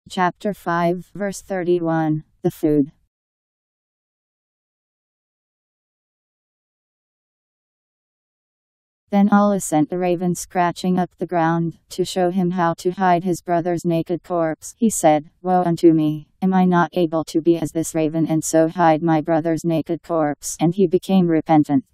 Chapter 5, verse 31, the food. Then Allah sent the raven scratching up the ground, to show him how to hide his brother's naked corpse. He said, "Woe unto me! Am I not able to be as this raven and so hide my brother's naked corpse?" And he became repentant.